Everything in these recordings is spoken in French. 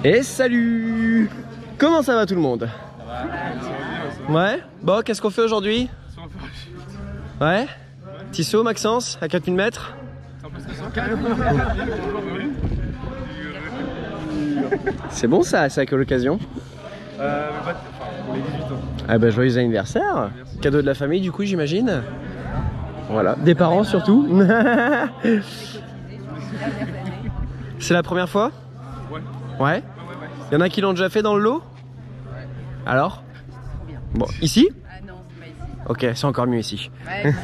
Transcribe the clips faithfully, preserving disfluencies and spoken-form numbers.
Et salut! Comment ça va tout le monde? Ça va. Ouais? Bon, qu'est-ce qu'on fait aujourd'hui? Ouais? Tissot, Maxence, à quatre mille mètres? C'est bon ça, c'est à quelle occasion? Euh, bah, enfin, pour les dix-huit ans. Ah bah joyeux anniversaire. Merci. Cadeau de la famille du coup j'imagine. Voilà, des parents surtout. C'est la première fois? Ouais. Ouais? Il y en a qui l'ont déjà fait dans le lot? Alors? Bon, ici? Ah non, c'est pas ici. Ok, c'est encore mieux ici. Ouais,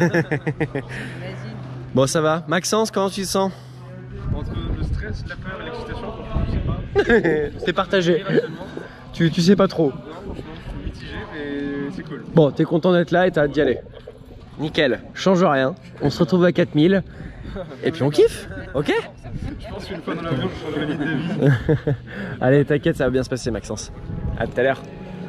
bon ça va. Maxence, comment tu te sens? Entre le stress, la peur et l'excitation, je sais pas. T'es partagé. Tu, tu sais pas trop. Non, franchement, je suis mitigé, mais c'est cool. Bon, t'es content d'être là et t'as hâte d'y aller. Nickel, change rien. On se retrouve à quatre mille. Et puis on kiffe, ok? Je pense qu'une fois dans l'avion, je changerai l'idée de vie. Allez, t'inquiète, ça va bien se passer, Maxence. À tout à l'heure.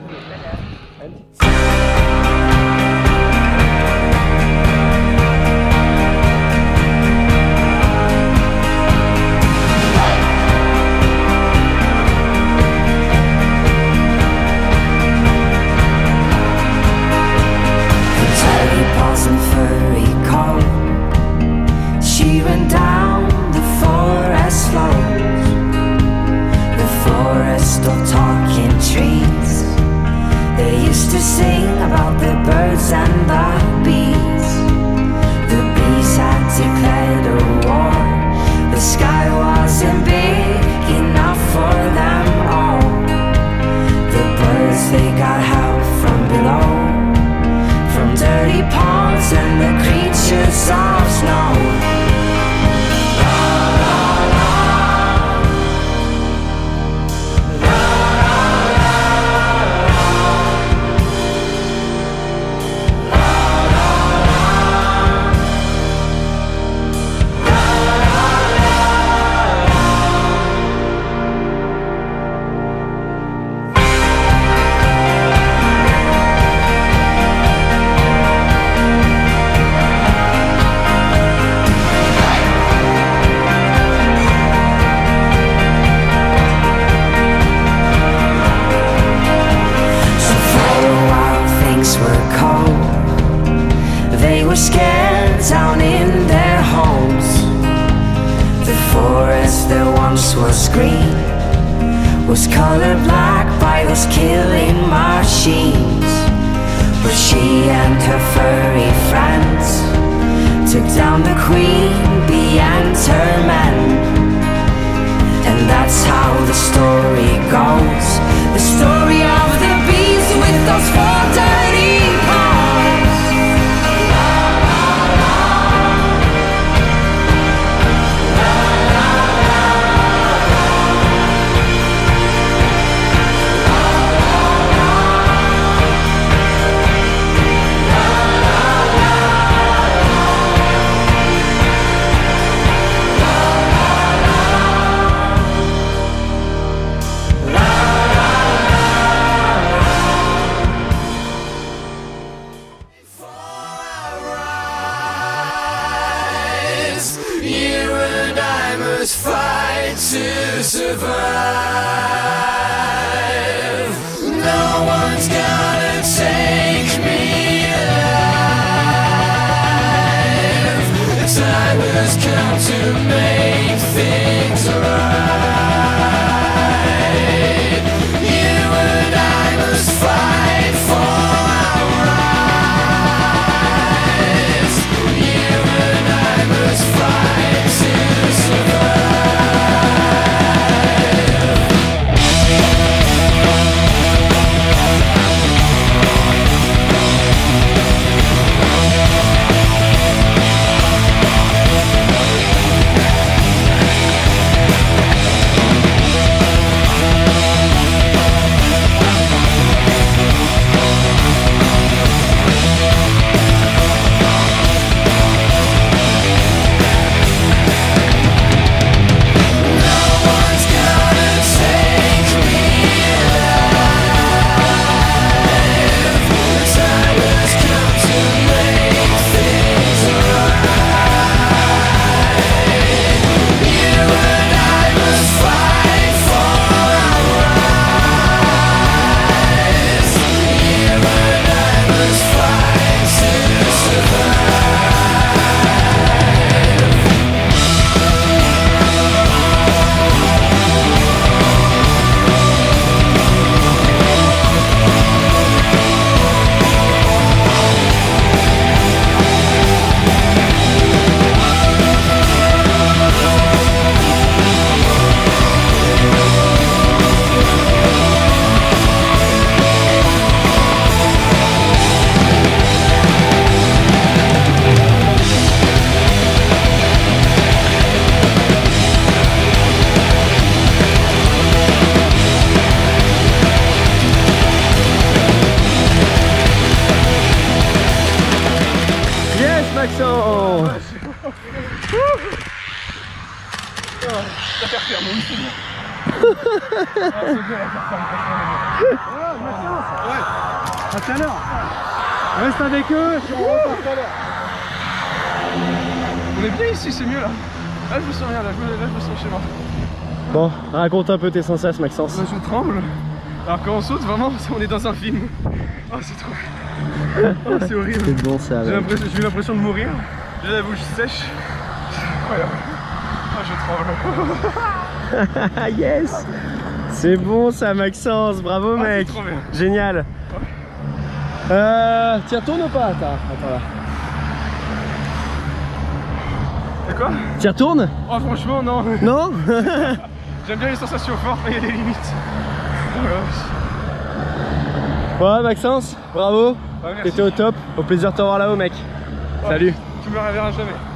Was green, was colored black by those killing machines. But she and her furry friends took down the queen bee and her men. And that's how the story goes, the story of the bees with those four dirty paws. Fight to survive. No one's gonna take me alive. The time has come to make things right. You and I must fight for our rights. You and I must fight to survive. faire, moi aussi. Ah, c'est bien la performance. Ouais, à tout à l'heure. Reste avec eux, puis on rentre tout à l'heure. On est bien ici, c'est mieux là. Là je me sens rien, là je me, là, je me sens chez moi. Bon, raconte un peu tes sensations, Maxence. Là, je tremble. Alors quand on saute, vraiment, on est dans un film. Oh, c'est trop. Oh, c'est horrible. C'est bon ça. J'ai eu l'impression de mourir. J'ai la bouche sèche. Incroyable. Oh, je tremble. Yes. C'est bon ça, Maxence. Bravo, Ah, mec. trop bien. Génial. Ouais. Euh, tu retournes ou pas? Attends, attends là. C'est quoi? Tu retournes? Oh, franchement, non. Non. J'aime bien les sensations fortes, mais il y a des limites. Ouais, Maxence, bravo. Ouais, merci. T'étais au top. Au plaisir de te revoir là-haut, mec. Oh, Salut. Tu me la reverras jamais.